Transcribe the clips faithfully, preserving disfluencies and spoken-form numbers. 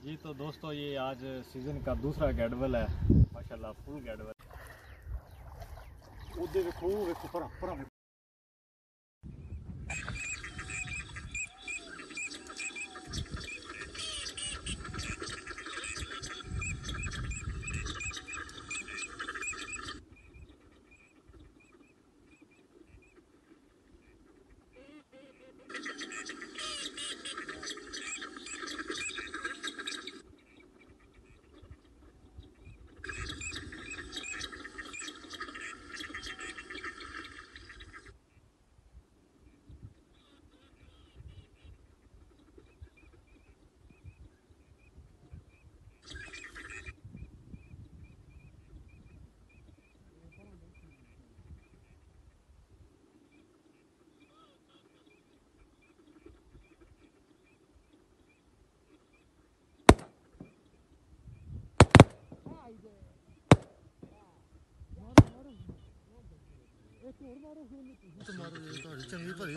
जी तो दोस्तों ये आज सीजन का दूसरा गैडवल है माशाल्लाह, फुल गैडवल। उधर देखो देखो परा परा चंगी भरी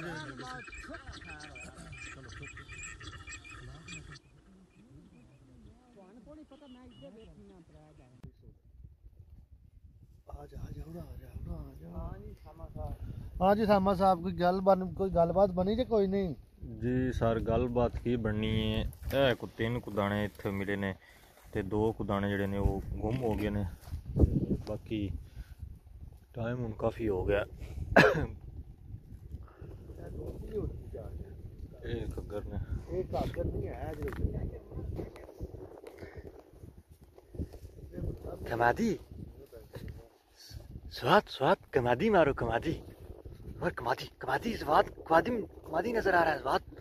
हाँ जी सामा साहब कोई गल बन कोई गलबात बनी जे कोई नहीं जी सर गलबात की बननी है। ए को तीन कुदाने इत्थे मिले ने ते दो कुदाने जड़े ने वो गुम हो गए ने, बाकी टाइम हुन काफ़ी हो गया। एक घग्गर ने एक घग्गर नहीं है कमादी स्वाद स्वाद कमादी मारो कमादी और कमादी कमादी स्वाद कमादी कमादी नजर आ रहा है स्वाद।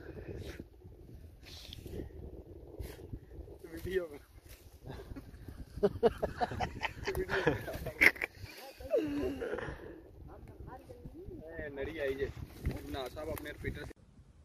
वीडियो नड़ी आई जे ना साहब अपने रिपीटर से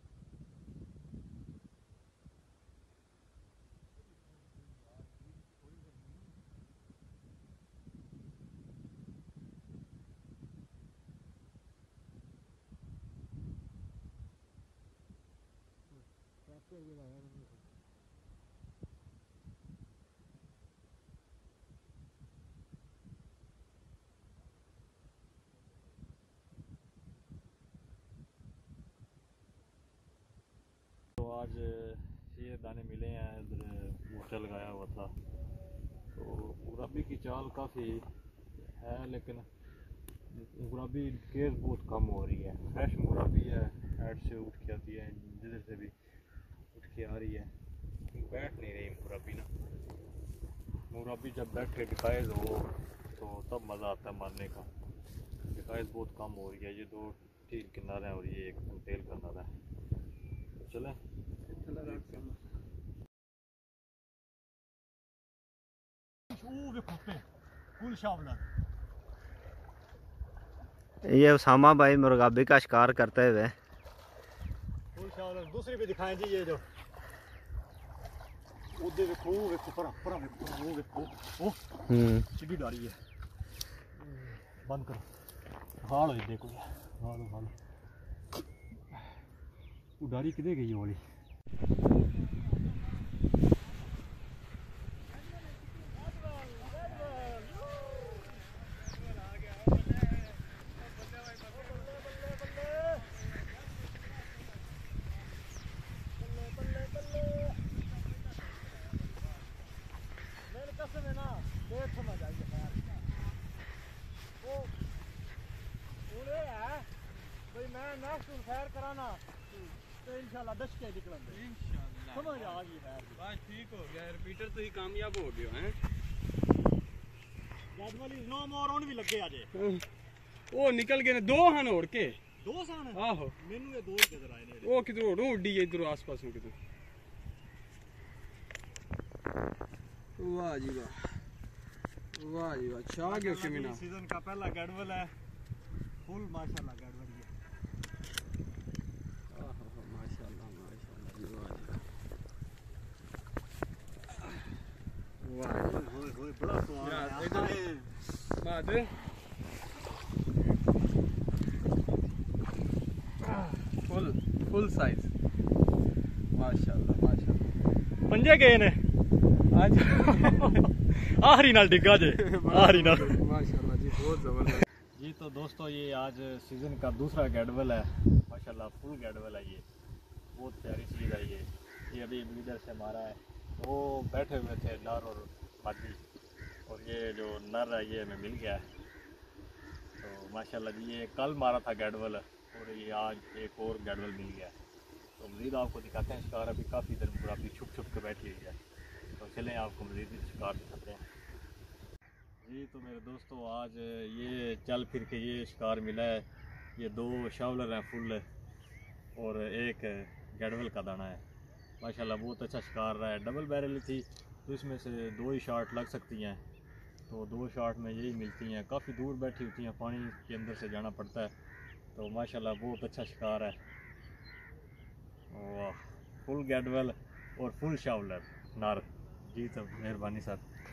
तो आज ये दाने मिले हैं, इधर बूटा लगाया हुआ था। तो गुलाबी की चाल काफ़ी है लेकिन गुलाबी केयर बहुत कम हो रही है। फ्रेश गुलाबी है, हेड से उठ के आती है, जिधर से भी उठ के आ रही है, बैठ नहीं रही मुराबी ना। मुराबी जब बैठ के डिकाइज हो तो तब मज़ा आता है मारने का। डिकाइज बहुत कम हो रही है, ये दो तीन किनारे हैं और ये एक तेल का नारा है। तो चलें ये उसामा भाई मुर्गाबी का शिकार करते हुए दूसरी भी दिखाएं जी। ये जो उधर देखो देखो परा परा देखो वो देखो वो सीधी डाली है, बंद करो हाल हो देखो हाल हाल वो डाली किधर गई वाली। खैर कराना तो इंशाल्लाह दस के निकलेंगे इंशाल्लाह। समझ आ गई है बस ठीक हो गया, रिपीटर तो ही कामयाब हो गया हैं। गैडवल इज नो मोर ऑन भी लगे आजे ओ निकल गए ने दो हन और के दो सन आहो मेनू ये दो ही नजर आए ने। ओ किधर उड़ उड़ी है इधर आस-पास में किधर। वाह जी वाह वाह जी वाह छा गया किमिना। सीजन का पहला गैडवल है, फुल माशाल्लाह गैडवल है। फुल फुल साइज माशाल्लाह माशाल्लाह। पंजे गए ने आखरी नाल डिग्गा जे आखरी नाल माशाल्लाह जी बहुत जबरदस्त। जी तो दोस्तों ये आज सीज़न का दूसरा गैडवल है, माशाल्लाह फुल गैडवल है। ये बहुत प्यारी चीज़ है। ये ये अभी ब्रीडर से मारा है, वो बैठे हुए थे नर और मादी, और ये जो नर है ये हमें मिल गया है। तो माशाल्लाह जी ये कल मारा था गैडवल, और ये आज एक और गैडवल मिल गया है। तो मज़ीद आपको दिखाते हैं शिकार। अभी काफ़ी देर पूरा अभी छुप छुप के बैठी हुई है, तो चलें आपको मज़ीद शिकार दिखाते हैं। जी तो मेरे दोस्तों आज ये चल फिर के ये शिकार मिला है। ये दो शावलर हैं फुल, और एक गैडवल का दाना है। माशाल्लाह बहुत अच्छा शिकार रहा है। डबल बैरल थी तो इसमें से दो ही शॉट लग सकती हैं, तो दो शॉट में यही मिलती हैं। काफ़ी दूर बैठी होती हैं, पानी के अंदर से जाना पड़ता है। तो माशाल्लाह बहुत अच्छा शिकार है। वाह, फुल गैडवल और फुल शावलर नर। जी तो मेहरबानी सर।